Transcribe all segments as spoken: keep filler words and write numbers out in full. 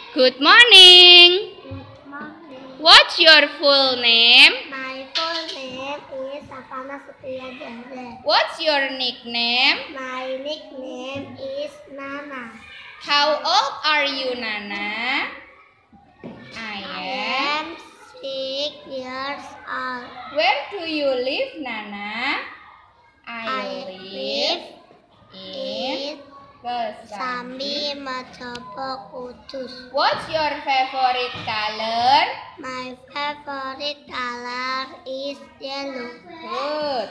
Good morning. Good morning. What's your full name? My full name is Savana Supriya Jahre. What's your nickname? My nickname is Nana. How old are you, Nana? I I am. am six years old. Where do you live, Nana? I, I live in in Kesambi. Sambi Majobo Kudus. What's your favorite color? My favorite color is yellow. Good.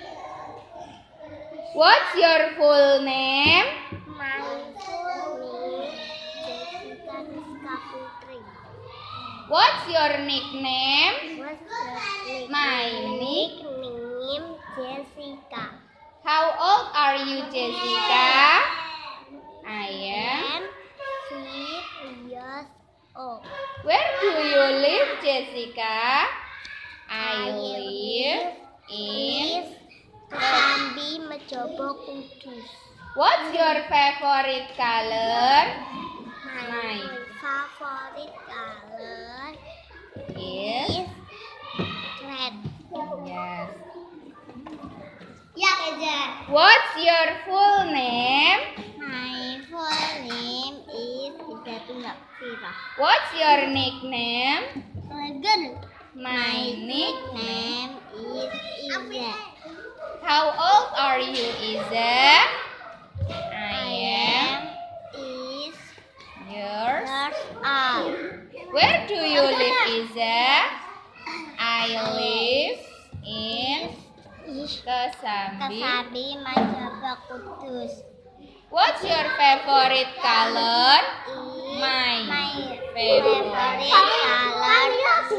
What's your full name? My full name Jessica Rizka Putri. What's your nickname? What's your My nickname? Jessica. How old are you, Jessica? I am. am six years old. Where do you live, Jessica? I I live in. Sambi Majobo Kudus. What's your favorite color? My favorite color Is. is red. Yes. Ya, Keja. What's your full name? My full name is Hidatul Fira. What's your nickname? Legend. My nickname. Name is Iza. How old are you, Iza? I am. Is Yours. years old. Where do you live, Iza? I live in Kesambi. Kesambi Majobo Kudus. What's your favorite color? My My favorite. favorite color is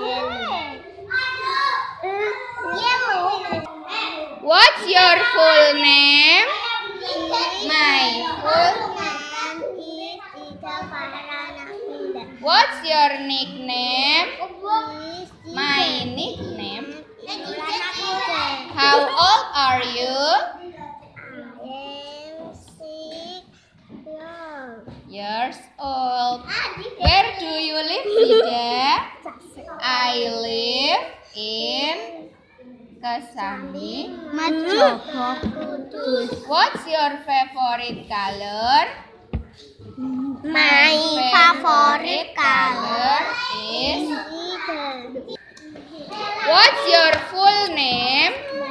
yellow. What's your full name? My full. name is Ida Farhana Indah. What's your nickname? Is My nickname. Ilana Putri. How old are you? I am six years. Years old. Where do you live, Ida? I live in Kesambi. Majobo Kudus. What's your favorite color? My favorite color is. is What's your full name?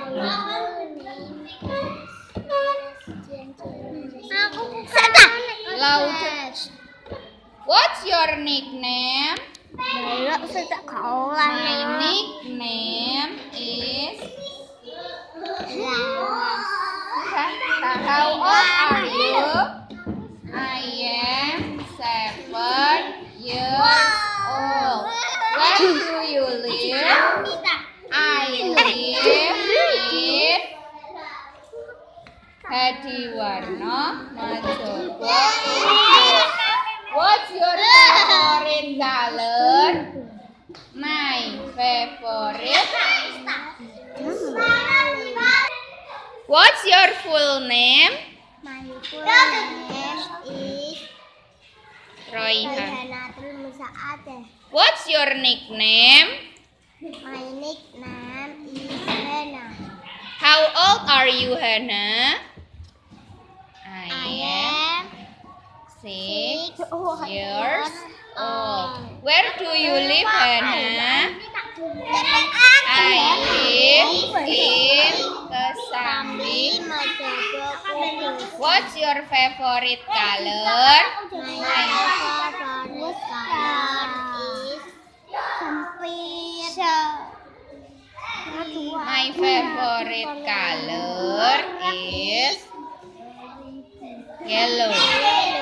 Laut. What's your nickname? Belok sejak kau My nickname is. How old are you? I am seven years old. Where do you live? I live in Hadiwarno, Majobo. What's your favorite color? My favorite. What's your full name? My full name is Royhan. Royhanatul Musaadah. What's your nickname? My nickname is Hana. How old are you, Hannah? I I am am six six years years old. old. Where do you live, Hannah? I live in Kesambi. Majobo Kudus. What's your favorite color? My favorite color is sempit. My favorite color is yellow.